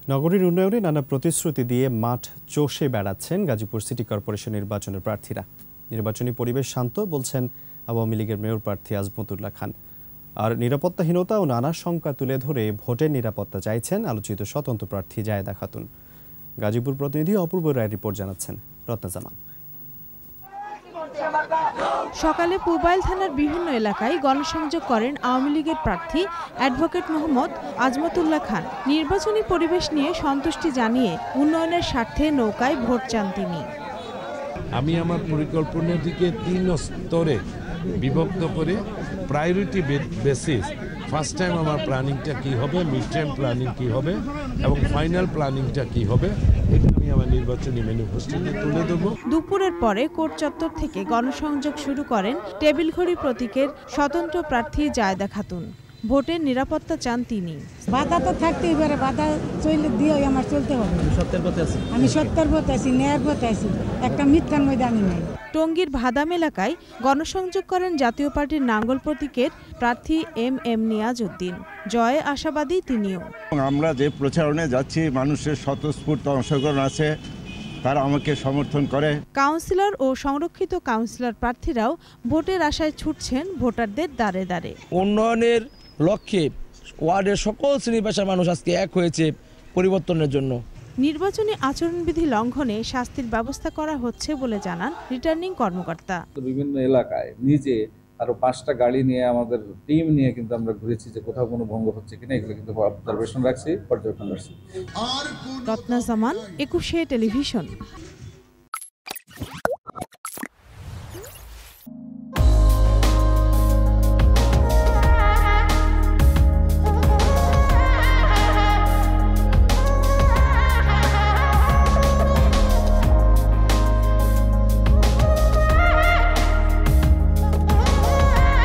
নগরীর উন্নয়নে নানা প্রতিশ্রুতি দিয়ে মাঠ চষে বেড়াচ্ছেন গাজীপুর সিটি কর্পোরেশন নির্বাচনের প্রার্থীরা। নির্বাচনী পরিবেশ শান্ত বলছেন আওয়ামী লীগের মেয়র প্রার্থী আজমত খান। আর নিরাপত্তাহীনতা ও নানা শঙ্কা তুলে ধরে ভোটের নিরাপত্তা চাইছেন আলোচিত স্বতন্ত্র প্রার্থী জায়েদা খাতুন। গাজীপুর প্রতিনিধি অপূর্ব রায় রিপোর্ট জানাচ্ছেন রত্না জামান। সকালে পূবাইল থানার বিভিন্ন এলাকায় গণসংযোগ করেন আওয়ামী লীগের প্রার্থী অ্যাডভোকেট মোহাম্মদ আজমতুল্লাহ খান। নির্বাচনী পরিবেশ নিয়ে সন্তুষ্টি জানিয়ে উন্নয়নের স্বার্থে নৌকায় ভোট চান তিনি। আমি আমার পরিকল্পনার দিকে 3 স্তরে বিভক্ত করে প্রায়োরিটি বেসিস ফার্স্ট টাইম আমার প্ল্যানিংটা কি হবে, মিড টাইম প্ল্যানিং কি হবে এবং ফাইনাল প্ল্যানিংটা কি হবে, এটা আমি আমার নির্বাচনী ম্যানিফেস্টোতে তুলে দেবো। দুপুরের পরে কোর্ট চত্বর থেকে গণসংযোগ শুরু করেন টেবিল ঘড়ি প্রতীকের স্বতন্ত্র প্রার্থী জায়েদা খাতুন। ভোটের নিরাপত্তা চান তিনি। বাধা তো থাকতেই পারে, বাধা চলে দিয়ে আমার চলতে হবে। আমি সত্যের পথে আছি, ন্যায়ের পথে আছি, একটা মিথ্যার মধ্যে আমি নাই। টঙ্গীর ভাদাম এলাকায় গণসংযোগ করেন জাতীয় পার্টির নাঙ্গল প্রতীকের প্রার্থী এম নিয়াজ উদ্দিন। জয়ে আশাবাদী তিনিও। আমরা যে প্রচারণে যাচ্ছি, মানুষের স্বতঃস্ফূর্ত অংশগ্রহণ আছে, তারা আমাকে সমর্থন করে। কাউন্সিলর ও সংরক্ষিত কাউন্সিলর প্রার্থীরাও ভোটের আশায় ছুটছেন ভোটারদের দ্বারে দ্বারে। উন্নয়নের লক্ষ্যে ওয়ার্ডের সকল শ্রেণী পেশার মানুষ আজকে এক হয়েছে পরিবর্তনের জন্য। নির্বাচনী আচরণবিধি লঙ্ঘনে শাস্তির ব্যবস্থা করা হচ্ছে বলে জানান রিটার্নিং কর্মকর্তা। বিভিন্ন এলাকায় নিজে আরো 5টা গাড়ি নিয়ে আমাদের টিম নিয়ে কিন্তু আমরা ঘুরেছি যে কোথাও কোনো ভঙ্গ হচ্ছে কিনা, এগুলো কিন্তু অবজারভেশন রাখছি, পর্যবেক্ষণ রাখছি। রত্না জামান, একুশে টেলিভিশন।